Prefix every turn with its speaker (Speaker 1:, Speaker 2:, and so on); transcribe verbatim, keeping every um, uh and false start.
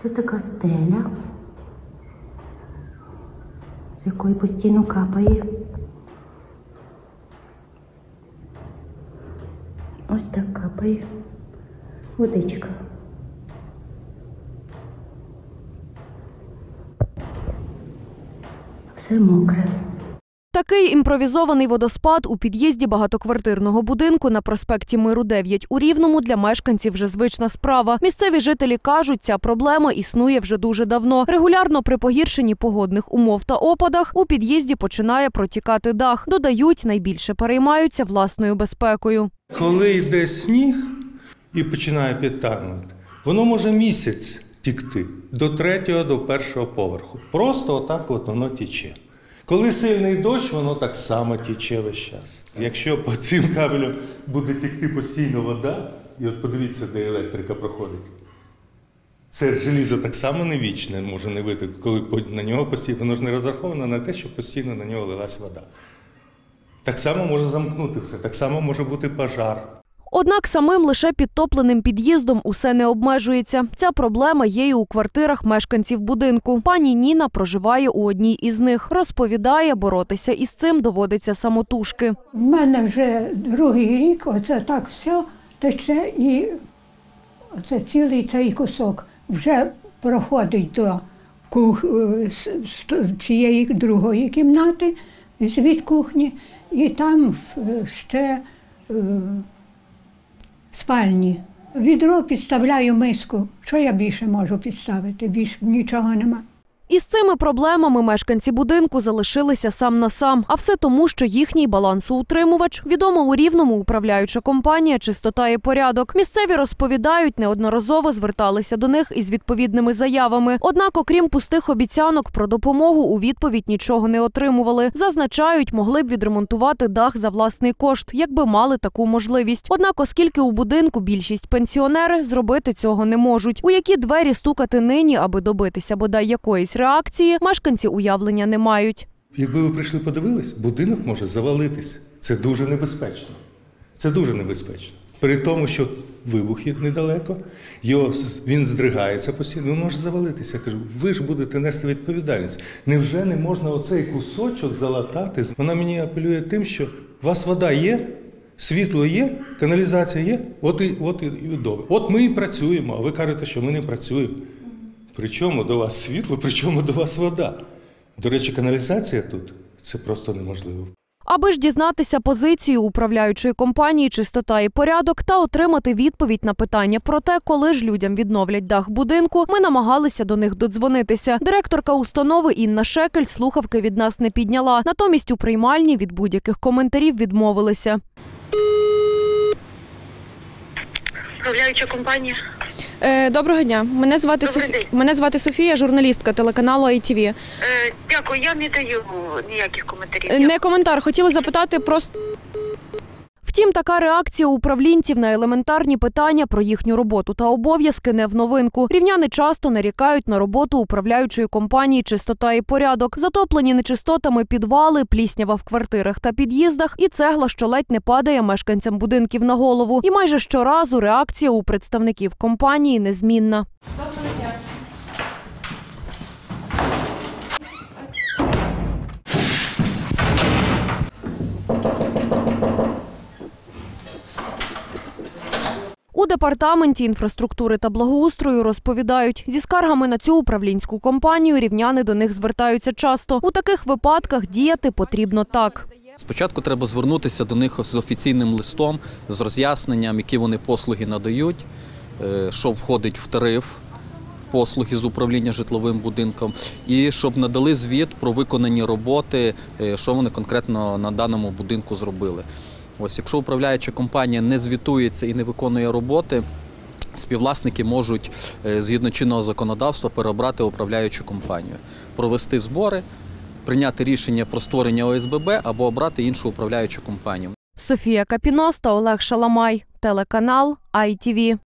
Speaker 1: Це така стеля, з якої постійно капає. Ось так капає водичка. Все мокре.
Speaker 2: Такий імпровізований водоспад у під'їзді багатоквартирного будинку на проспекті Миру, дев'ять у Рівному для мешканців вже звична справа. Місцеві жителі кажуть, ця проблема існує вже дуже давно. Регулярно при погіршенні погодних умов та опадах у під'їзді починає протікати дах. Додають, найбільше переймаються власною безпекою.
Speaker 3: Коли йде сніг і починає підтанути, воно може місяць тікти до третього, до першого поверху. Просто отак от воно тече. Коли сильний дощ, воно так само тече весь час. Якщо по цим кабелям буде текти постійно вода, і от подивіться, де електрика проходить, це желізо так само не вічне, може не вийти, коли на нього постійно, воно ж не розраховано на те, щоб постійно на нього лилась вода. Так само може замкнути все, так само може бути пожар.
Speaker 2: Однак самим лише підтопленим під'їздом усе не обмежується. Ця проблема є і у квартирах мешканців будинку. Пані Ніна проживає у одній із них. Розповідає, боротися із цим доводиться самотужки.
Speaker 4: У мене вже другий рік, оце так все тече і оце цілий цей кусок вже проходить до кух... цієї другої кімнати, від кухні, і там ще спальні. Відро підставляю миску. Що я більше можу підставити? Більше нічого нема.
Speaker 2: Із цими проблемами мешканці будинку залишилися сам на сам. А все тому, що їхній балансоутримувач, відома у Рівному управляюча компанія «Чистота і порядок». Місцеві розповідають, неодноразово зверталися до них із відповідними заявами. Однак, окрім пустих обіцянок про допомогу, у відповідь нічого не отримували. Зазначають, могли б відремонтувати дах за власний кошт, якби мали таку можливість. Однак, оскільки у будинку більшість пенсіонери, зробити цього не можуть. У які двері стукати нині, аби добитися бодай якоїсь реакції, мешканці уявлення не мають.
Speaker 3: Якби ви прийшли подивились, будинок може завалитися. Це дуже небезпечно. Це дуже небезпечно. При тому, що вибухи недалеко, його, він здригається постійно, він може завалитися. Я кажу, ви ж будете нести відповідальність. Невже не можна оцей кусочок залатати? Вона мені апелює тим, що у вас вода є, світло є, каналізація є, от і, от і, і добре. От ми і працюємо, а ви кажете, що ми не працюємо. Причому до вас світло, причому до вас вода. До речі, каналізація тут – це просто неможливо.
Speaker 2: Аби ж дізнатися позицію управляючої компанії «Чистота і порядок» та отримати відповідь на питання про те, коли ж людям відновлять дах будинку, ми намагалися до них додзвонитися. Директорка установи Інна Шекель слухавки від нас не підняла. Натомість у приймальні від будь-яких коментарів відмовилися.
Speaker 5: Управляюча компанія.
Speaker 6: Доброго дня. Мене звати Софія. Мене звати Софія, журналістка телеканалу ай ті ві.
Speaker 5: Е, дякую, я не даю ніяких коментарів.
Speaker 6: Не коментар, хотіла запитати просто.
Speaker 2: Втім, така реакція управлінців на елементарні питання про їхню роботу та обов'язки не в новинку. Рівняни часто нарікають на роботу управляючої компанії «Чистота і порядок». Затоплені нечистотами підвали, пліснява в квартирах та під'їздах і цегла, що ледь не падає мешканцям будинків на голову. І майже щоразу реакція у представників компанії незмінна. У департаменті інфраструктури та благоустрою розповідають, зі скаргами на цю управлінську компанію рівняни до них звертаються часто. У таких випадках діяти потрібно так.
Speaker 7: Спочатку треба звернутися до них з офіційним листом, з роз'ясненням, які вони послуги надають, що входить в тариф послуги з управління житловим будинком, і щоб надали звіт про виконані роботи, що вони конкретно на даному будинку зробили. Ось, якщо управляюча компанія не звітується і не виконує роботи, співвласники можуть, згідно чинного законодавства, переобрати управляючу компанію, провести збори, прийняти рішення про створення о ес бе бе або обрати іншу управляючу компанію.
Speaker 2: Софія Капінос та Олег Шаламай. Телеканал ай ті ві.